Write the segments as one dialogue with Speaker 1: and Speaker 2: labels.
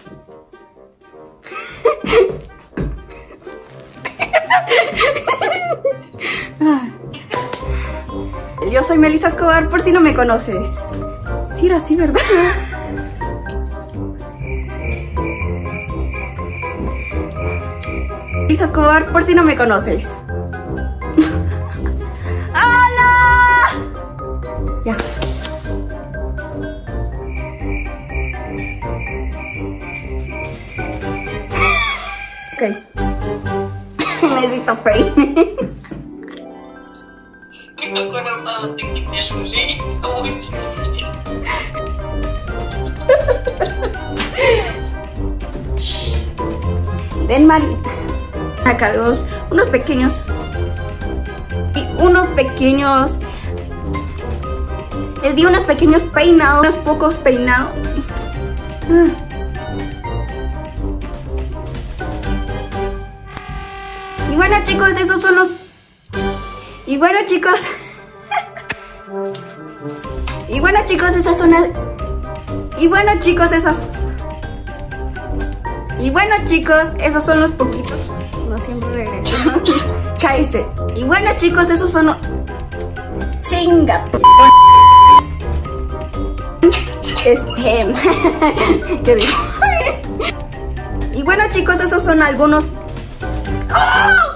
Speaker 1: Yo soy Melissa Escobar, por si no me conoces. Sí, era así, ¿verdad? Melissa Escobar, por si no me conoces. ¡Hola! Ya. Ok. Necesito peine. Den Mari. Acá vemos unos pequeños les di unos pequeños peinados, unos pocos peinados. Y bueno, chicos, esos son los... Y bueno, chicos, esas son las... Y bueno, chicos, esos son los poquitos. No siempre regreso. Cállese. Y bueno, chicos, esos son los... Chinga. ¿Qué digo? Y bueno, chicos, esos son algunos... ¡Oh!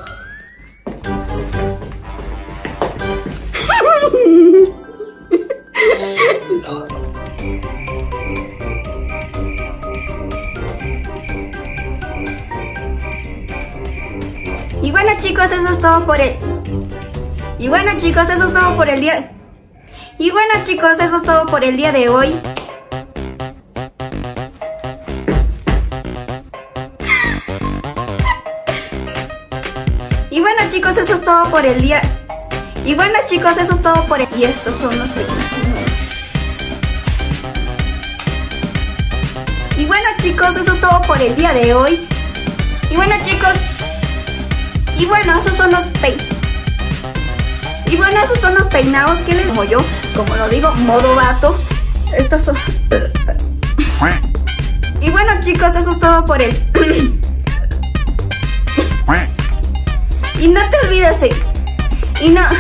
Speaker 1: Y bueno, chicos, eso es todo por el... Y bueno, chicos, eso es todo por el día... Y bueno, chicos, eso es todo por el día de hoy. Y bueno, chicos, eso es todo por el día... Y bueno, chicos, eso es todo por el... Y estos son los pequeños. Y bueno, chicos, eso es todo por el día de hoy. Y bueno, chicos... Y bueno, esos son los peinados que les como yo, como lo digo, modo vato. Estos son... Y bueno, chicos, eso es todo por el... Y no te olvides y no...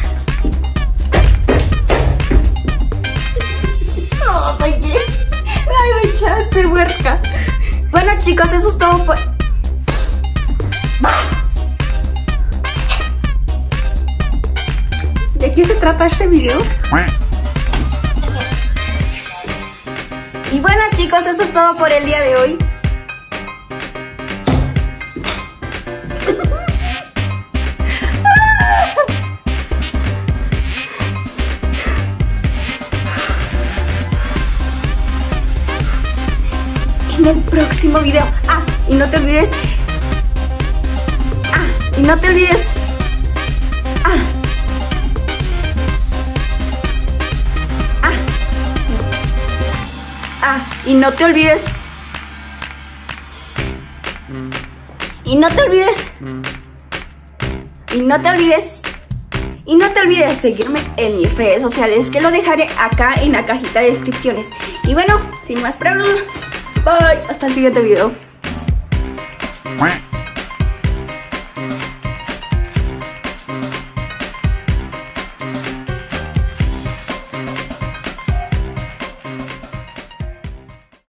Speaker 1: No, ay, me chance, huerca. Bueno, chicos, eso es todo por... ¿De qué se trata este video? Y bueno, chicos, eso es todo por el día de hoy. En el próximo video. Y no te olvides. Y no te olvides. Y no te olvides. Y no te olvides. Y no te olvides. Y no te olvides seguirme en mis redes sociales, que lo dejaré acá en la cajita de descripciones. Y bueno, sin más preámbulos, bye. Hasta el siguiente video.